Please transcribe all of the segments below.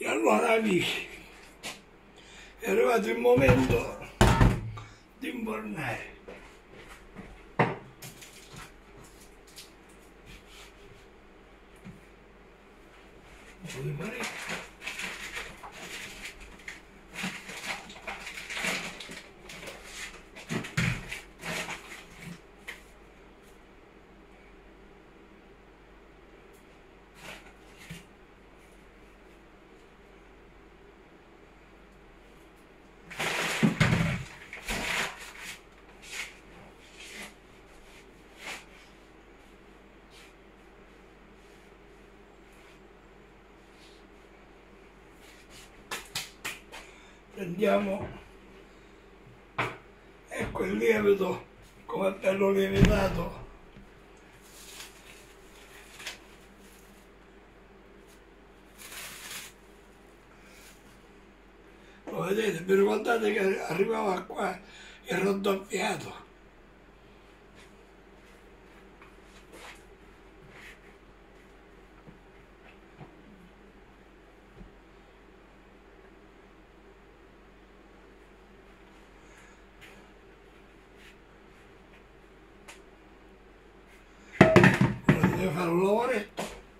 E allora amici, è arrivato il momento di imbornare. Un po' di farina. Prendiamo, ecco il lievito, come è bello lievitato. Lo vedete, vi ricordate che arrivava qua il raddoppiato? Ora deve fare un lavoretto.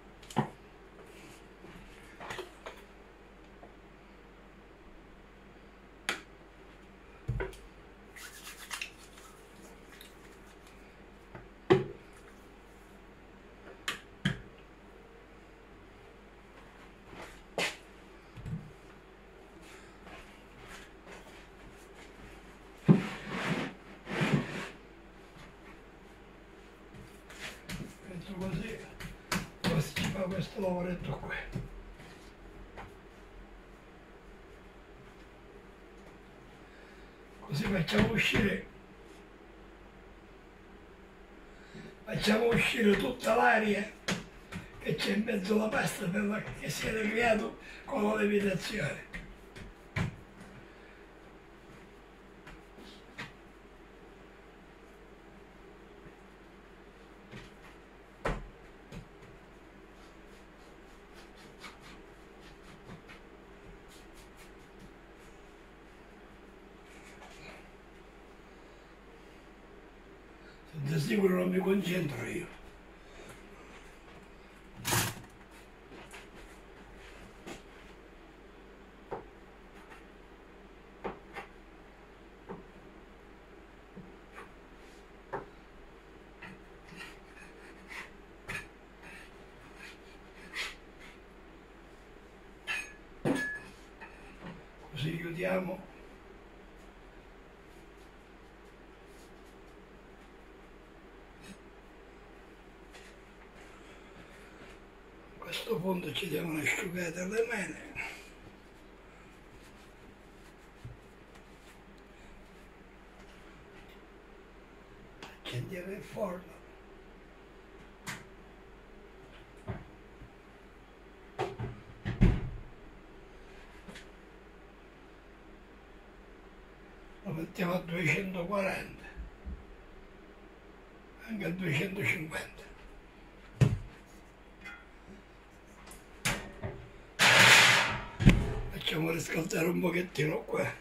Così, poi si fa questo lavoretto qui. Così facciamo uscire tutta l'aria che c'è in mezzo alla pasta che si era creato con la lievitazione. Di sicuro non mi concentro io. Così chiudiamo. A questo punto ci diamo un'asciugata alle mani. Accendiamo il forno. Lo mettiamo a 240, anche a 250. Facciamo riscaldare un pochettino qua.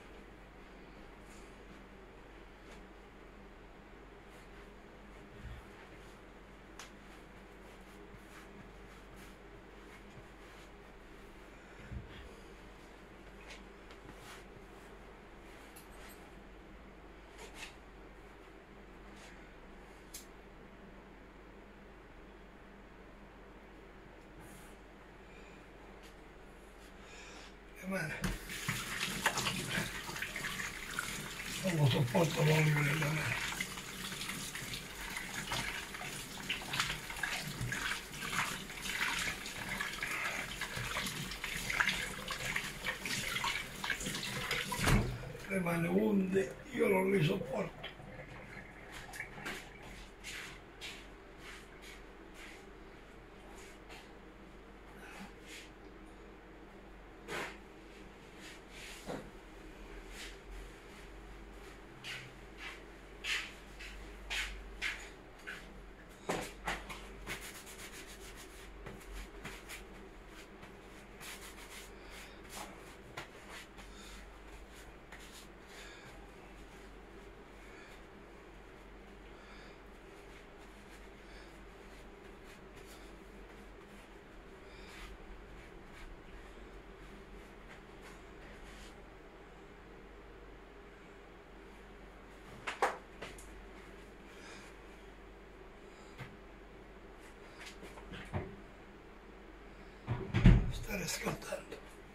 Non lo sopporto l'olio nella mano. Le mani unte, io non li sopporto. riscaldando.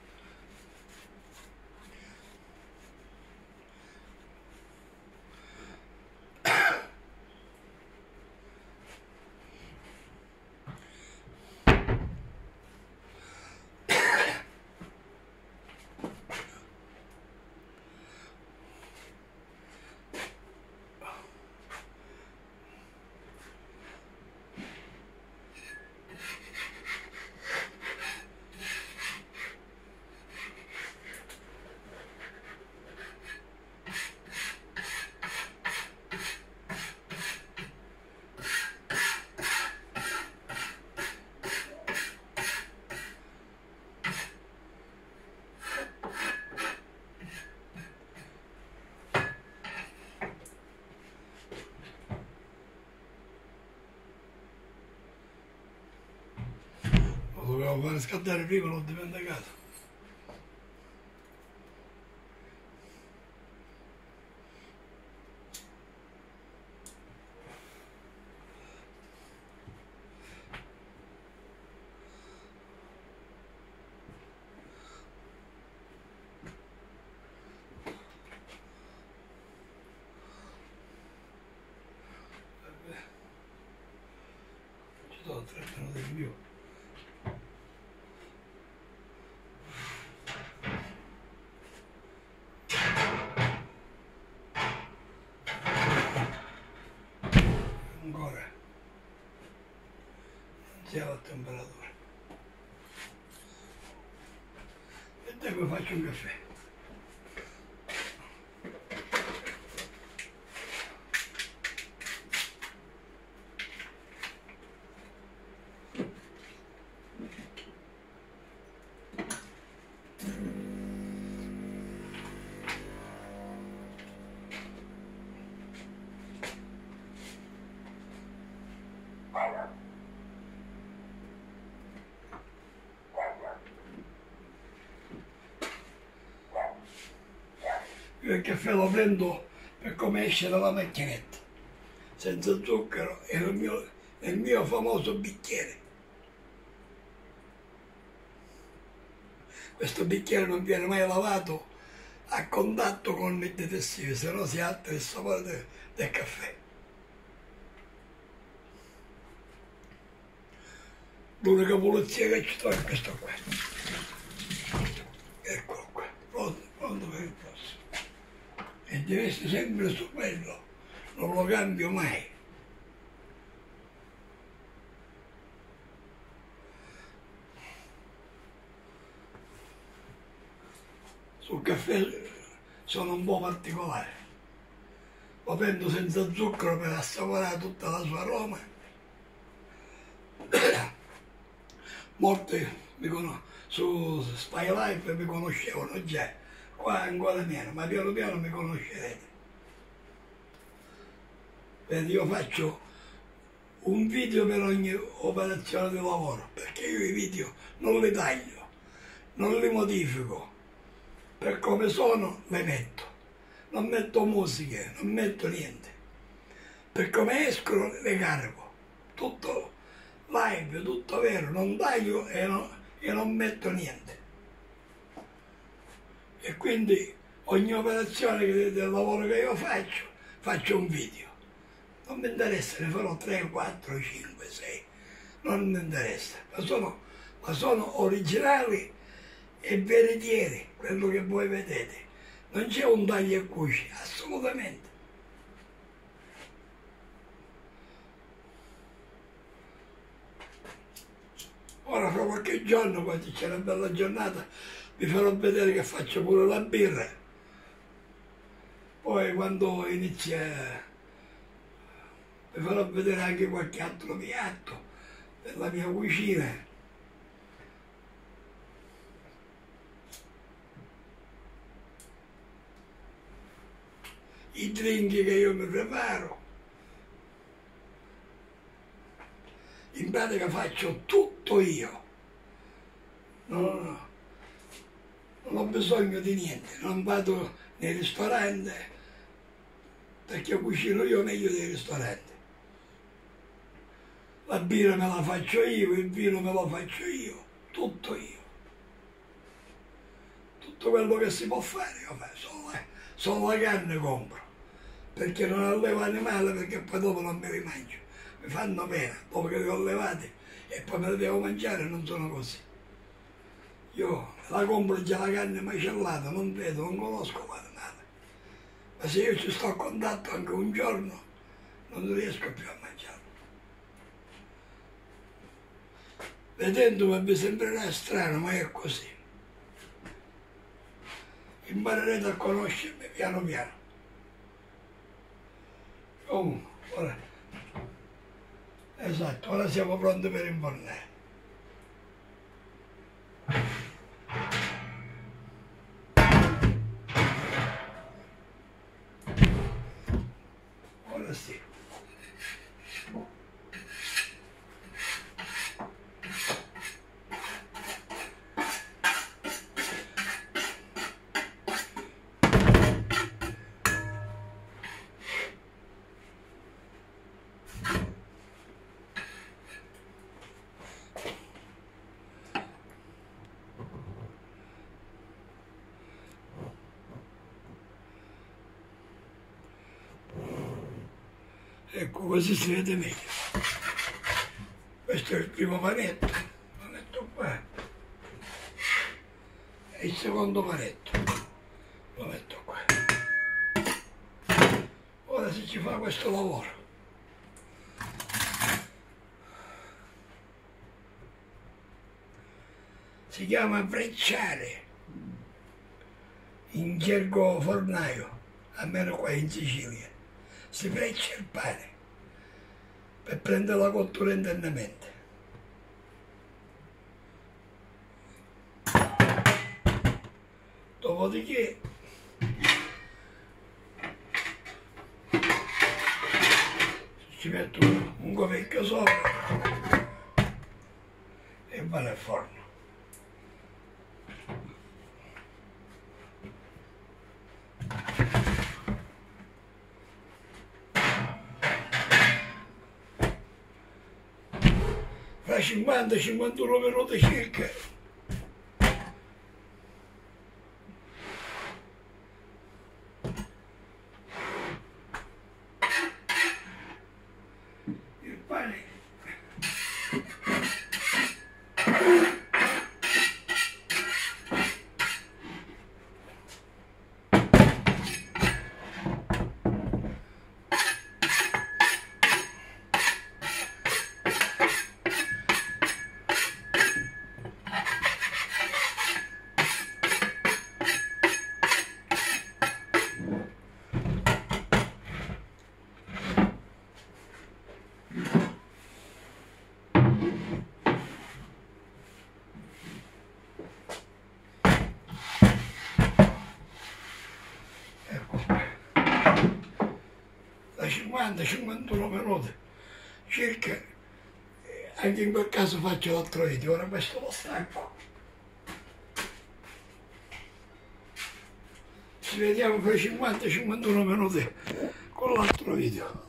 Lo dovevo fare scattare prima, l'ho dimenticato. Ci sono 3 minuti in più. Ancora non sia la temperatura. E poi faccio un caffè. Io il caffè lo prendo per come esce dalla macchinetta, senza zucchero e nel mio famoso bicchiere. Questo bicchiere non viene mai lavato a contatto con il detersivo, se no si alza il sapore del caffè. L'unica pulizia che ci sto è questo qua. Eccolo qua, pronto per il prossimo. E deve essere sempre su quello, non lo cambio mai. Sul caffè sono un po' particolare, lo prendo senza zucchero per assaporare tutta la sua aroma. Molti su Spy Life mi conoscevano già, qua ancora meno, ma piano piano mi conoscerete. Vedi, io faccio un video per ogni operazione di lavoro, perché io i video non li taglio, non li modifico, per come sono le metto, non metto musiche, non metto niente, per come escono le carico, tutto live, tutto vero, non taglio e non metto niente. E quindi ogni operazione del lavoro che io faccio un video. Non mi interessa, ne farò 3, 4, 5, 6, non mi interessa, ma sono originali e veritieri, quello che voi vedete. Non c'è un taglio e cuci, assolutamente. Ora fra qualche giorno, quando c'è una bella giornata, vi farò vedere che faccio pure la birra. Poi quando inizia vi farò vedere anche qualche altro piatto della mia cucina. I drink che io mi preparo. In pratica faccio tutto io. Non ho bisogno di niente, non vado nei ristoranti perché cucino io meglio dei ristoranti. La birra me la faccio io, il vino me lo faccio io, tutto io. tutto quello che si può fare, io faccio, solo la carne compro, perché non allevo animali, perché poi dopo non me li mangio, mi fanno pena, dopo che li ho allevati e poi me li devo mangiare, non sono così. Io la compro già la carne macellata, non vedo, non conosco l'animale, ma se io ci sto a contatto anche un giorno, non riesco più a mangiarlo. Vedendomi mi sembrerà strano, ma è così. Imparerete a conoscermi piano piano. Comunque, ora, esatto, ora siamo pronti per infornare. Ora sì. Ecco, così si vede meglio. Questo è il primo panetto, lo metto qua. E il secondo panetto, lo metto qua. Ora si ci fa questo lavoro. Si chiama brecciare, in gergo fornaio, almeno qua in Sicilia. Si breccia il pane per prendere la cottura internamente. Dopodiché ci metto un covecchio sopra e va nel forno. Fra 50-51 minuti circa il pane da 50-51 minuti circa, anche in quel caso faccio l'altro video, ora questo lo stacco. Ci vediamo fra 50-51 minuti con l'altro video.